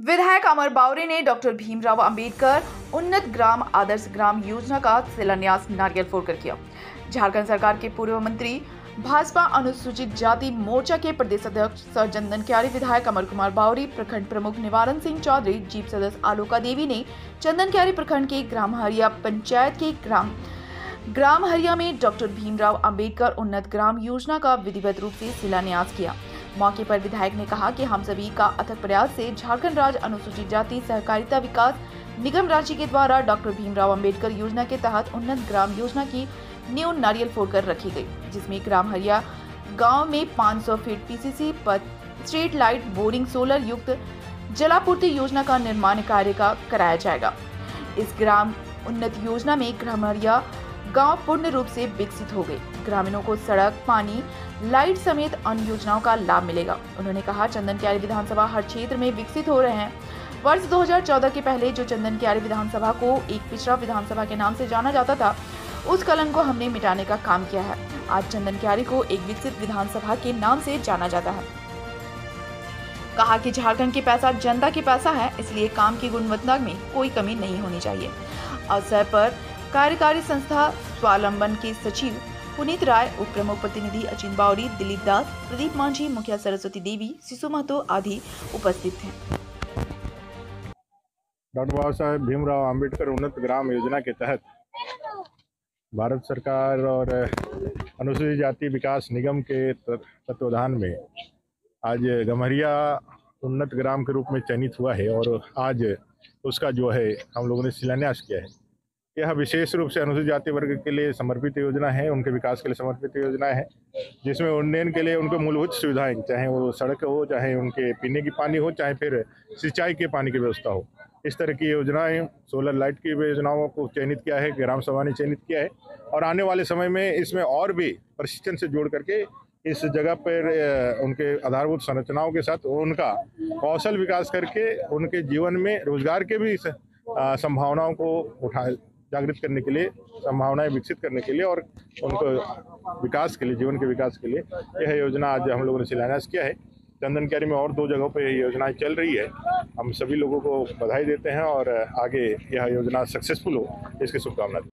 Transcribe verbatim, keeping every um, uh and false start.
विधायक अमर बावरे ने डॉक्टर भीमराव अंबेडकर उन्नत ग्राम आदर्श ग्राम योजना का शिलान्यास नारियल फोड़कर किया। झारखंड सरकार के पूर्व मंत्री, भाजपा अनुसूचित जाति मोर्चा के प्रदेश अध्यक्ष सर चंदन क्यारी, विधायक अमर कुमार बावरी, प्रखंड प्रमुख निवारण सिंह चौधरी, जीप सदस्य आलोका देवी ने चंदन क्यारी प्रखंड के ग्राम हरिया पंचायत के ग्राम ग्राम हरिया में डॉक्टर भीमराव अंबेडकर उन्नत ग्राम योजना का विधिवत रूप से शिलान्यास किया। मौके पर विधायक ने कहा कि हम सभी का अथक प्रयास से झारखंड राज्य अनुसूचित जाति सहकारिता विकास निगम रांची के द्वारा डॉक्टर भीमराव अंबेडकर योजना के तहत उन्नत ग्राम योजना की नींव नारियल फोड़कर रखी गई, जिसमें ग्राम हरिया गांव में पाँच सौ फीट पीसीसी पथ, स्ट्रीट लाइट, बोरिंग, सोलर युक्त जलापूर्ति योजना का निर्माण कार्य का कराया जाएगा। इस ग्राम उन्नत योजना में ग्राम हरिया गांव पूर्ण रूप से विकसित हो गए। ग्रामीणों को सड़क, पानी, लाइट समेत अन्य योजनाओं का लाभ मिलेगा। उन्होंने कहा, चंदन क्यारी विधानसभा हर क्षेत्र में विकसित हो रहे हैं। वर्ष दो हज़ार चौदह के पहले जो चंदन क्यारी विधानसभा को एक पिछड़ा विधानसभा के नाम से जाना जाता था, उस कलंक को हमने मिटाने का काम किया है। आज चंदन क्यारी को एक विकसित विधानसभा के नाम से जाना जाता है। कहा कि झारखंड के पैसा जनता के पैसा है, इसलिए काम की गुणवत्ता में कोई कमी नहीं होनी चाहिए। अवसर पर कार्यकारी संस्था स्वावलंबन के सचिव पुनीत राय, उप प्रमुख प्रतिनिधि अचिंत बावरी, दिलीप दास, प्रदीप मांझी, मुखिया सरस्वती देवी, शिशु महतो आदि उपस्थित थे। डॉक्टर बाबा साहेब भीमराव अंबेडकर उन्नत ग्राम योजना के तहत भारत सरकार और अनुसूचित जाति विकास निगम के तत्वाधान में आज गम्हरिया उन्नत ग्राम के रूप में चयनित हुआ है और आज उसका जो है हम लोगों ने शिलान्यास किया है। यह विशेष रूप से अनुसूचित जाति वर्ग के लिए समर्पित योजना है, उनके विकास के लिए समर्पित योजना है, जिसमें उन्नयन के लिए उनको मूलभूत सुविधाएं, चाहे वो सड़क हो, चाहे उनके पीने की पानी हो, चाहे फिर सिंचाई के पानी की व्यवस्था हो, इस तरह की योजनाएं, सोलर लाइट की योजनाओं को चयनित किया है, ग्राम सभा ने चयनित किया है और आने वाले समय में इसमें और भी प्रशिक्षण से जोड़ करके इस जगह पर उनके आधारभूत संरचनाओं के साथ उनका कौशल विकास करके उनके जीवन में रोजगार के भी संभावनाओं को उठा जागृत करने के लिए, संभावनाएं विकसित करने के लिए और उनको विकास के लिए, जीवन के विकास के लिए यह योजना आज हम लोगों ने शिलान्यास किया है। चंदन क्यारी में और दो जगहों पर यह योजनाएं चल रही है। हम सभी लोगों को बधाई देते हैं और आगे यह योजना सक्सेसफुल हो, इसकी शुभकामना।